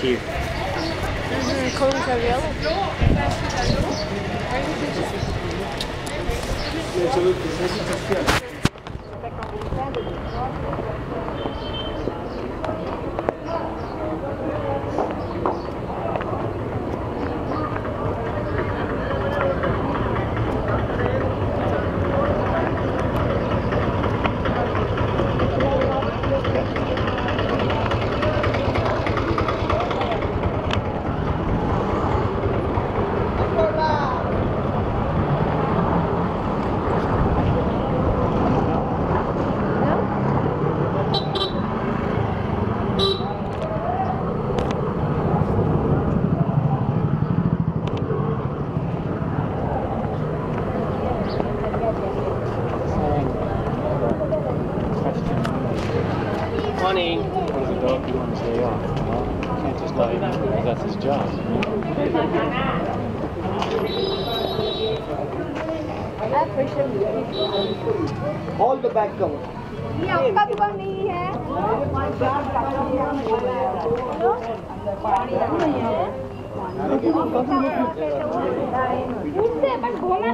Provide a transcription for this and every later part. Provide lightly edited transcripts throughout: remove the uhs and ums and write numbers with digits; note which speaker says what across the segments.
Speaker 1: cute.
Speaker 2: Cones are yellow.
Speaker 1: Morning. There's a dog who wants to stay off. You can't just let him in because that's his job.
Speaker 3: Hold the back cover.
Speaker 2: ये आपका दुकान नहीं है? उससे बस घूमना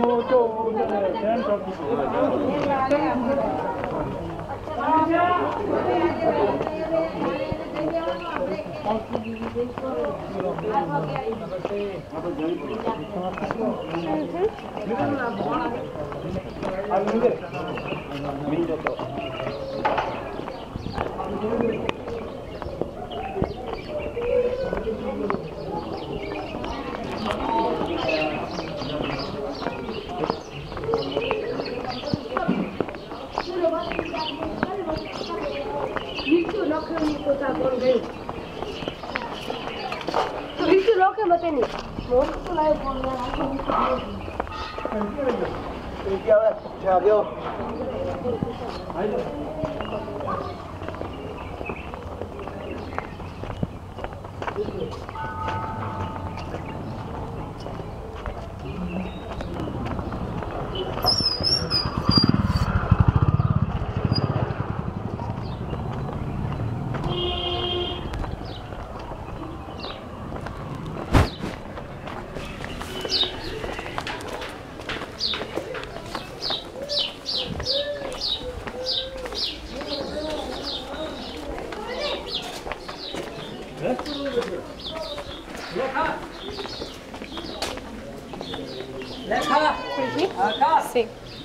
Speaker 2: Sí.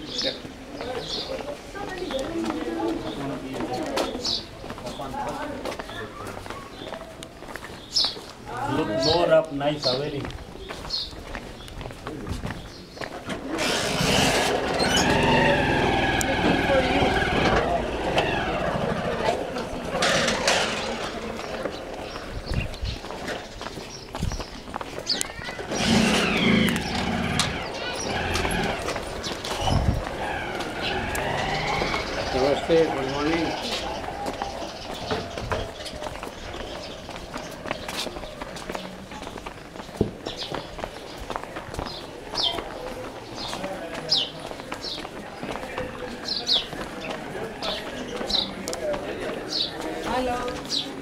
Speaker 1: Look more up, nice, very.
Speaker 3: Namaste, good morning.
Speaker 2: Hello.